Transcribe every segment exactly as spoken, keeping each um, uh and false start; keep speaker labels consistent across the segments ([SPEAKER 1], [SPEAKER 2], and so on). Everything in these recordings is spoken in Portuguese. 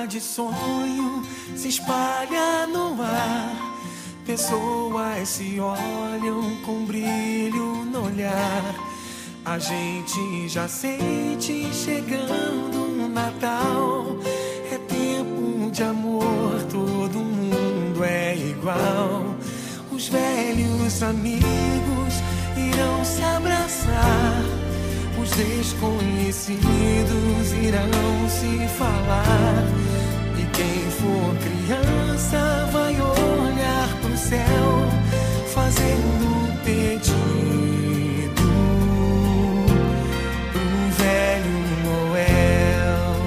[SPEAKER 1] clima de sonho se espalha no ar. Pessoas se olham com brilho no olhar. A gente já sente chegando o Natal. É tempo de amor, todo mundo é igual. Os velhos amigos irão se abraçar. Os desconhecidos irão se falar. E quem for criança vai olhar pro céu, fazendo um pedido pro velho Noel.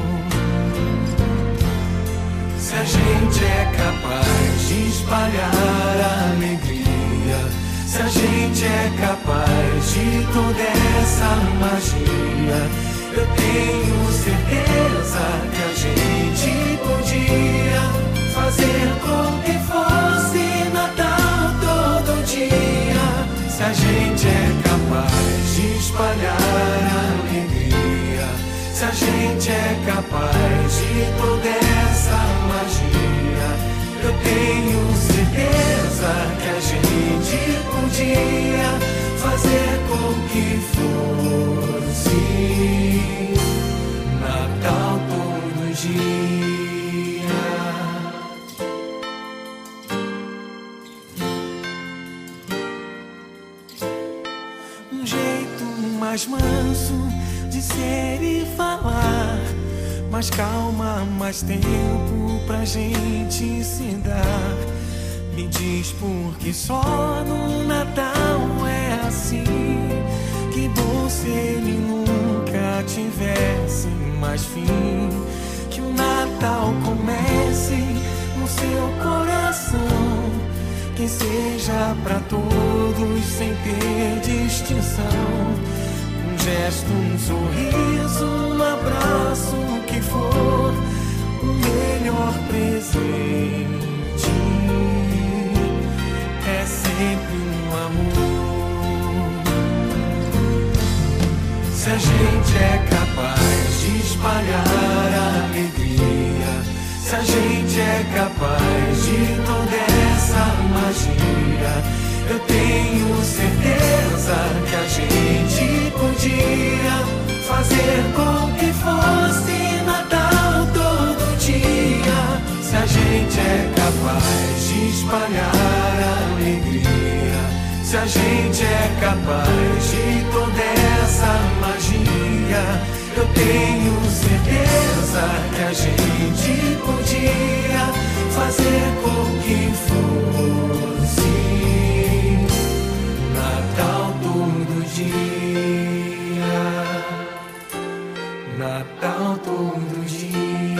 [SPEAKER 1] Se a gente é capaz de espalhar a alegria, se a gente é capaz de toda essa magia, eu tenho certeza que a gente podia fazer com que fosse Natal todo dia. Se a gente é capaz de espalhar a alegria, se a gente é capaz de toda essa magia, eu tenho certeza que a gente podia fazer com que fosse Natal todo dia. Um jeito mais manso de ser e falar, mais calma, mais tempo pra gente se dar. Me diz por que só no Natal é assim. Que bom se ele nunca tivesse mais fim. Que o Natal comece no seu coração, que seja pra todos sem ter distinção. Um gesto, um sorriso, um abraço, o que for, o melhor presente é sempre um amor. Se a gente é capaz de espalhar a alegria, se a gente é capaz de toda essa magia, eu tenho certeza que a gente podia fazer com que fosse Natal todo dia. Se a gente é capaz de espalhar a alegria, se a gente é capaz de toda essa magia, eu tenho certeza que a gente podia fazer com que fosse Natal todo dia. Natal todo dia.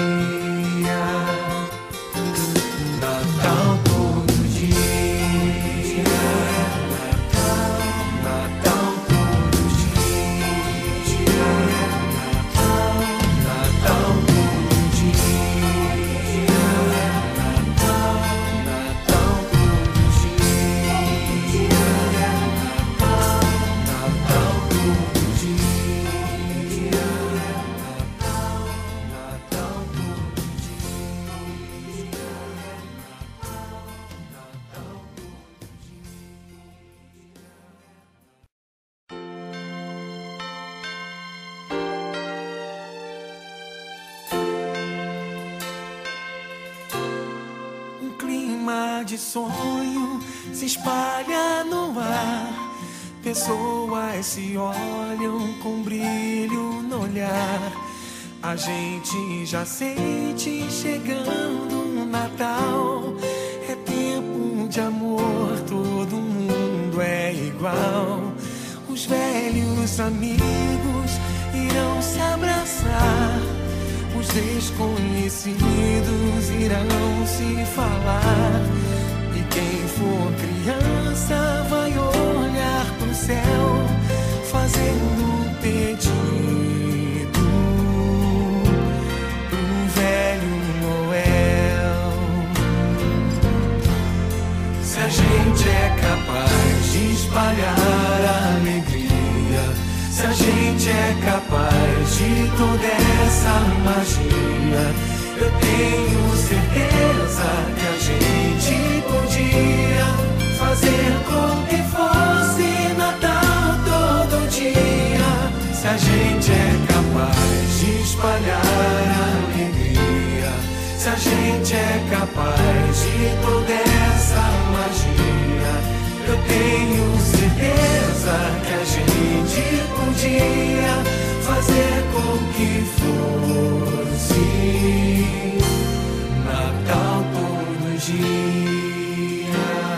[SPEAKER 1] Natal todo dia. Natal, Natal todo dia. Natal, Natal todo dia. Natal, Natal todo dia. Natal, Natal todo dia. Natal, Natal todo dia. Um clima de sonho se espalha no ar. Pessoas se olham com brilho no olhar. A gente já sente chegando o Natal. É tempo de amor, todo mundo é igual. Os velhos amigos irão se abraçar. Os desconhecidos irão se falar. E quem for criança vai olhar pro céu, fazendo um pedido pro velho Noel. Se a gente é capaz de espalhar a alegria, se a gente é capaz de toda essa magia, Eu tenho certeza que a gente podia fazer com que fosse Natal todo dia. Se a gente é capaz de espalhar a alegria, se a gente é capaz de toda essa magia, eu tenho certeza que a gente podia fazer com que fosse Natal todo dia.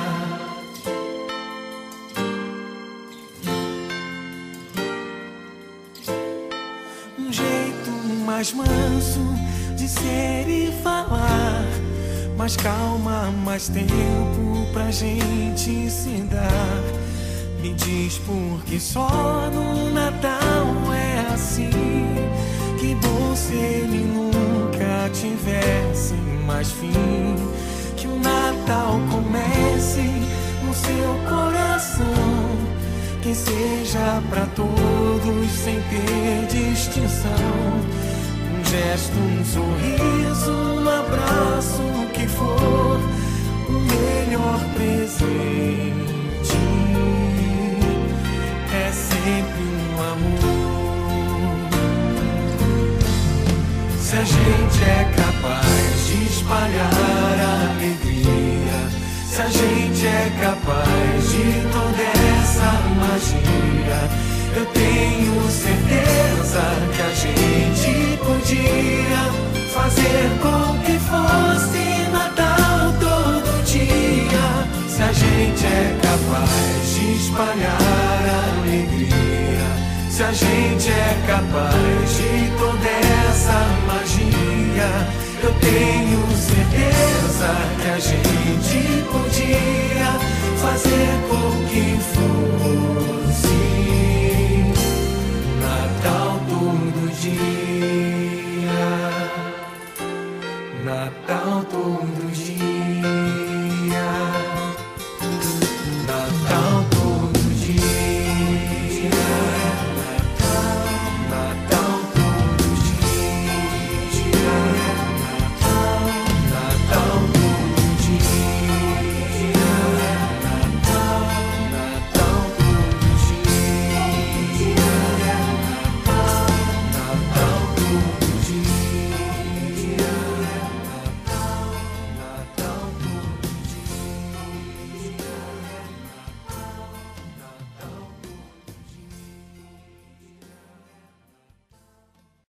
[SPEAKER 1] Um jeito mais manso de ser e falar, mais calma, mais tempo pra gente se dar. Me diz por que só no Natal é assim. Que bom se ele nunca tivesse mais fim. Que o Natal comece no seu coração, que seja pra todos sem ter distinção. Um gesto, um sorriso, um abraço, o que for, o melhor presente é sempre um amor. Se a gente é capaz de espalhar a alegria, se a gente é capaz de toda essa magia, eu tenho certeza que a gente podia fazer com que fosse Natal todo dia. Se a gente é capaz de espalhar a alegria, se a gente é capaz de toda essa magia, eu tenho certeza que a gente podia